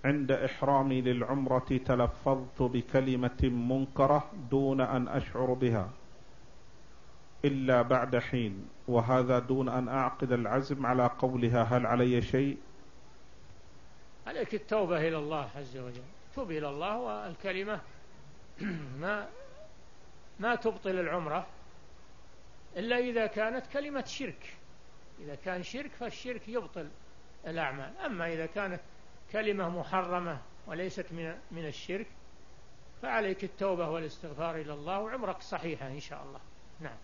عند إحرامي للعمرة تلفظت بكلمة منكرة دون أن أشعر بها إلا بعد حين، وهذا دون أن أعقد العزم على قولها، هل علي شيء؟ عليك التوبة إلى الله عز وجل، توب إلى الله، والكلمة ما تبطل العمرة إلا إذا كانت كلمة شرك. إذا كان شرك فالشرك يبطل الأعمال، أما إذا كانت كلمة محرمة وليست من الشرك فعليك التوبة والاستغفار إلى الله، وعمرك صحيحة إن شاء الله. نعم.